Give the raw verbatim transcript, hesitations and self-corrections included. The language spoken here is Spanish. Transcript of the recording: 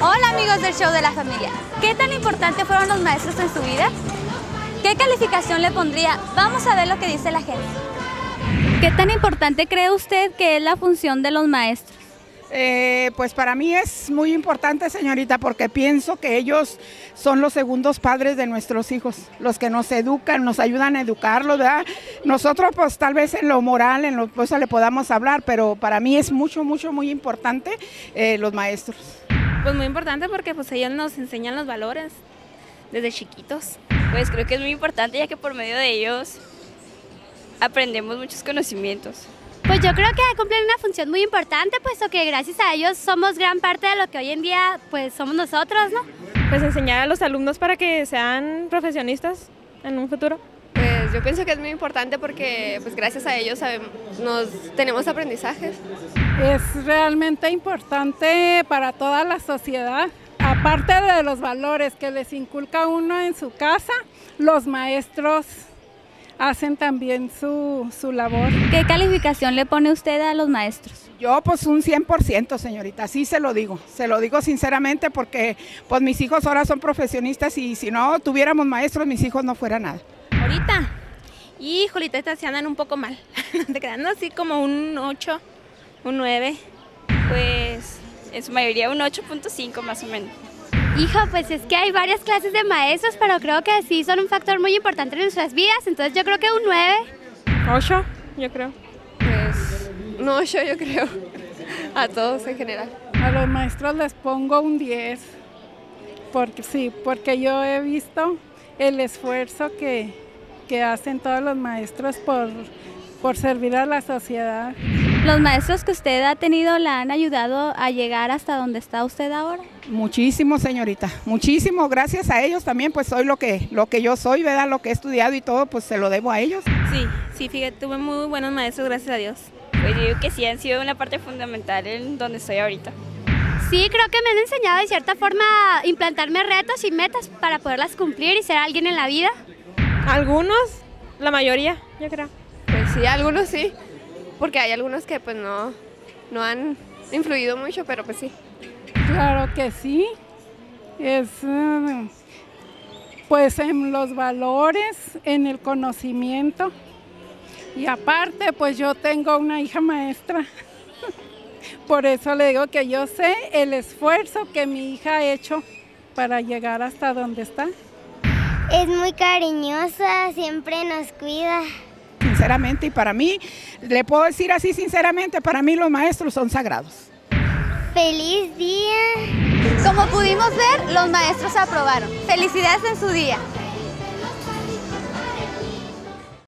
Hola amigos del Show de la Familia. ¿Qué tan importantes fueron los maestros en su vida? ¿Qué calificación le pondría? Vamos a ver lo que dice la gente. ¿Qué tan importante cree usted que es la función de los maestros? Eh, pues para mí es muy importante, señorita, porque pienso que ellos son los segundos padres de nuestros hijos, los que nos educan, nos ayudan a educarlos, ¿verdad? Nosotros pues tal vez en lo moral, en lo pues le podamos hablar, pero para mí es mucho, mucho, muy importante eh, los maestros. Pues muy importante porque pues ellos nos enseñan los valores desde chiquitos. Pues creo que es muy importante ya que por medio de ellos aprendemos muchos conocimientos. Pues yo creo que cumplen una función muy importante, puesto que gracias a ellos somos gran parte de lo que hoy en día pues somos nosotros, ¿no? Pues enseñar a los alumnos para que sean profesionistas en un futuro. Pues yo pienso que es muy importante porque pues gracias a ellos sabemos, nos, tenemos aprendizajes. Es realmente importante para toda la sociedad. Aparte de los valores que les inculca uno en su casa, los maestros hacen también su, su labor. ¿Qué calificación le pone usted a los maestros? Yo pues un cien por ciento, señorita, sí se lo digo, se lo digo sinceramente porque pues mis hijos ahora son profesionistas y si no tuviéramos maestros mis hijos no fuera nada. Ahorita, híjole, estas se andan un poco mal, te quedando así como un ocho, un nueve, pues en su mayoría un ocho punto cinco más o menos. Hijo, pues es que hay varias clases de maestros, pero creo que sí son un factor muy importante en nuestras vidas, entonces yo creo que un nueve. ocho, yo creo. Pues un ocho yo creo, a todos en general. A los maestros les pongo un diez, porque sí, porque yo he visto el esfuerzo que, que hacen todos los maestros por, por servir a la sociedad. ¿Los maestros que usted ha tenido la han ayudado a llegar hasta donde está usted ahora? Muchísimo, señorita, muchísimo, gracias a ellos también pues soy lo que, lo que yo soy, ¿verdad? Lo que he estudiado y todo pues se lo debo a ellos. Sí, sí, fíjate, tuve muy buenos maestros, gracias a Dios. Pues yo digo que sí han sido una parte fundamental en donde estoy ahorita. Sí, creo que me han enseñado de cierta forma a implantarme retos y metas para poderlas cumplir y ser alguien en la vida. Algunos, la mayoría, yo creo. Pues sí, algunos sí, porque hay algunos que pues no, no han influido mucho, pero pues sí. Claro que sí, es uh, pues en los valores, en el conocimiento y aparte pues yo tengo una hija maestra, por eso le digo que yo sé el esfuerzo que mi hija ha hecho para llegar hasta donde está. Es muy cariñosa, siempre nos cuida. Sinceramente y para mí, le puedo decir así sinceramente, para mí los maestros son sagrados. ¡Feliz día! Como pudimos ver, los maestros aprobaron. ¡Felicidades en su día!